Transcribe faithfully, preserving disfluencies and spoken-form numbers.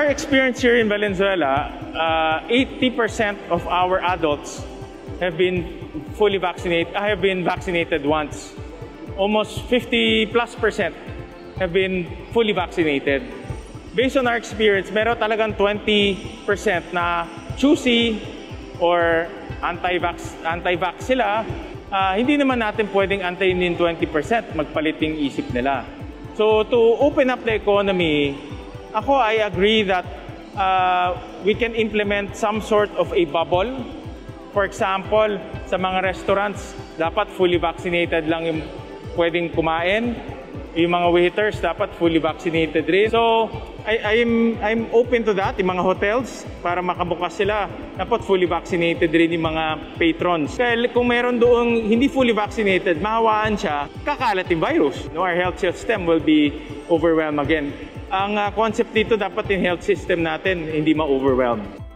our experience here in Valenzuela, uh, eighty percent of our adults have been fully vaccinated, have been vaccinated once. Almost fifty plus percent have been fully vaccinated. Based on our experience, meron talagang twenty percent na choosy or anti-vax, anti-vax sila. Uh, hindi naman natin pwedeng antayin yung twenty percent, magpalit yung isip nila. So to open up the economy, ako I agree that uh, we can implement some sort of a bubble. For example, sa mga restaurants, dapat fully vaccinated lang yung pwedeng kumain. Yung mga waiters, dapat fully vaccinated rin. So, I, I'm, I'm open to that. Yung mga hotels, para makabukas sila, dapat fully vaccinated rin yung mga patrons. Kaya kung meron doong hindi fully vaccinated, mahawaan siya, kakalat yung virus. No, our health system will be overwhelmed again. Ang uh, concept dito, dapat yung health system natin hindi ma-overwhelm.